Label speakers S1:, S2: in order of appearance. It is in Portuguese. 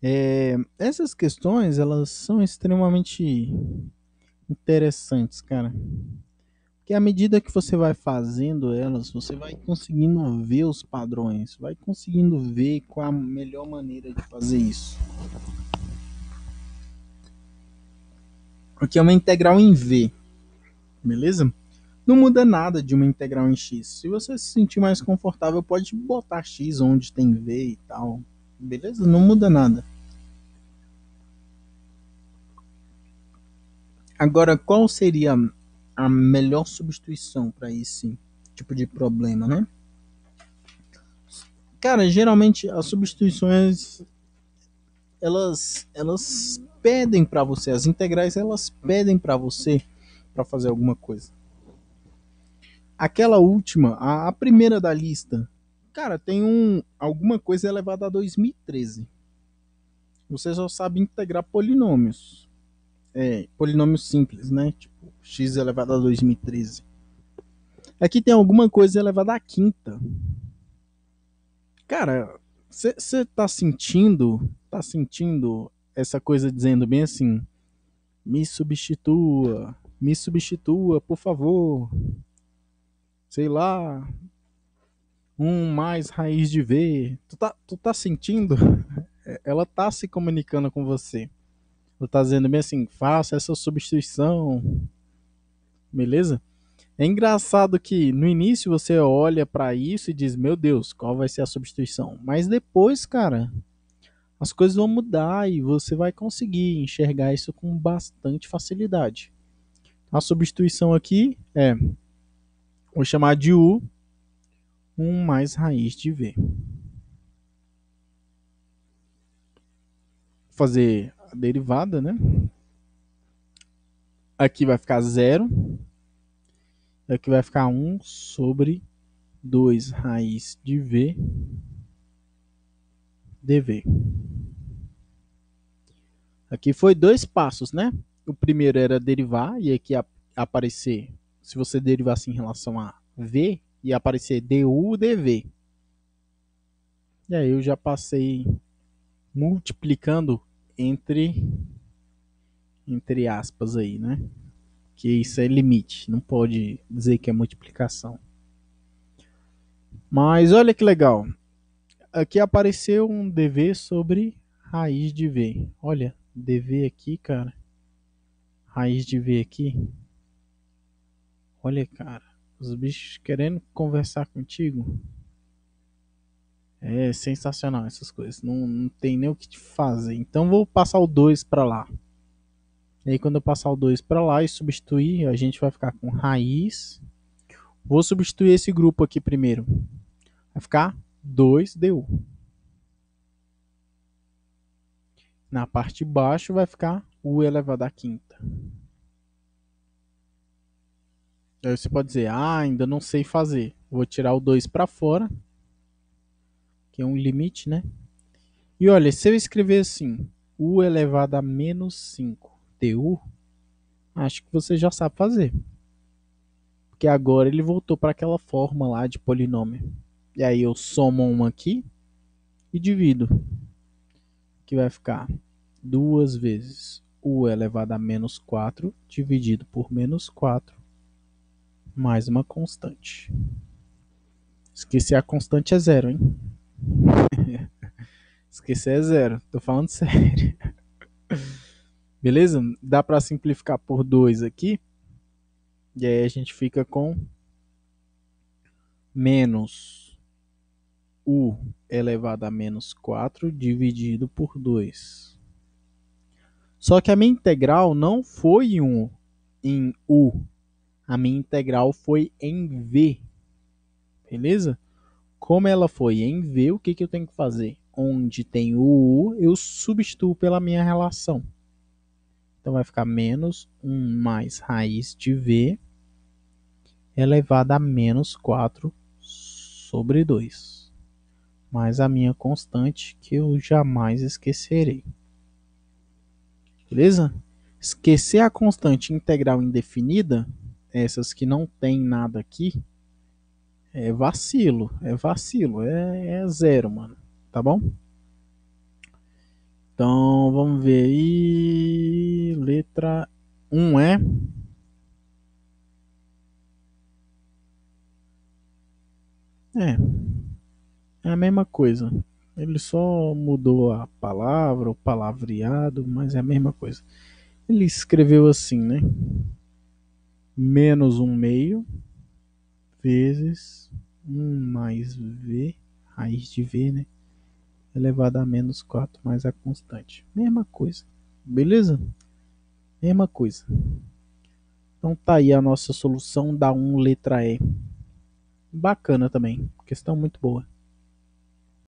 S1: Essas questões, elas são extremamente interessantes, cara. Porque à medida que você vai fazendo elas, você vai conseguindo ver os padrões, vai conseguindo ver qual a melhor maneira de fazer isso. Aqui é uma integral em V, beleza? Não muda nada de uma integral em X. Se você se sentir mais confortável, pode botar X onde tem V e tal. Beleza? Não muda nada. Agora, qual seria a melhor substituição para esse tipo de problema, né? Cara, geralmente as substituições elas pedem para você, as integrais elas pedem para você para fazer alguma coisa. Aquela última, a primeira da lista, cara, tem alguma coisa elevada a 2013. Você só sabe integrar polinômios. Polinômios simples, né? Tipo, x elevado a 2013. Aqui tem alguma coisa elevada à quinta. Cara, você tá sentindo essa coisa dizendo bem assim, me substitua, por favor. Sei lá, mais raiz de V. Tu tá sentindo? Ela tá se comunicando com você. Ela tá dizendo bem assim, faça essa substituição, beleza? É engraçado que no início você olha para isso e diz, meu Deus, qual vai ser a substituição? Mas depois, cara, as coisas vão mudar e você vai conseguir enxergar isso com bastante facilidade. A substituição aqui vou chamar de U, mais raiz de V. Vou fazer a derivada, né? Aqui vai ficar zero. Aqui vai ficar 1/2 raiz de V dV. Aqui foi dois passos, né? O primeiro era derivar, e aqui aparecer, se você derivasse em relação a V, ia aparecer du dv. E aí eu já passei multiplicando entre, entre aspas aí, né? Que isso é limite, não pode dizer que é multiplicação. Mas olha que legal, aqui apareceu um dv sobre raiz de v. Olha, dv aqui, cara, raiz de v aqui. Olha, cara, os bichos querendo conversar contigo. É sensacional essas coisas. Não tem nem o que te fazer. Então vou passar o 2 para lá. E aí quando eu passar o 2 para lá e substituir, a gente vai ficar com raiz. Vou substituir esse grupo aqui primeiro. Vai ficar 2du. Na parte de baixo vai ficar u elevado à quinta. Aí você pode dizer, ainda não sei fazer. Vou tirar o 2 para fora, que é um limite, né? E olha, se eu escrever assim, u elevado a menos 5 du, acho que você já sabe fazer. Porque agora ele voltou para aquela forma lá de polinômio. E aí eu somo uma aqui e divido. Que vai ficar 2 vezes u elevado a menos 4 dividido por menos 4 mais uma constante. Esqueci, a constante é zero, hein? Esqueci, é zero. Tô falando sério. Beleza? Dá para simplificar por 2 aqui. E aí a gente fica com menos u elevado a menos 4 dividido por 2. Só que a minha integral não foi em u. A minha integral foi em v. Beleza? Como ela foi em v, o que eu tenho que fazer? Onde tem o u, eu substituo pela minha relação. Então vai ficar menos 1 mais raiz de v elevado a menos 4 sobre 2. Mais a minha constante, que eu jamais esquecerei. Beleza? Esquecer a constante integral indefinida, essas que não tem nada aqui, é vacilo, é zero, mano. Tá bom? ver aí. Letra um é. É, é a mesma coisa. Ele só mudou a palavra, o palavreado, mas é a mesma coisa. Ele escreveu assim, né? Menos um meio vezes um mais v, raiz de v, né? Elevado a menos 4 mais a constante. Mesma coisa. Beleza? Mesma coisa. Então tá aí a nossa solução da um letra E. Bacana também. Questão muito boa.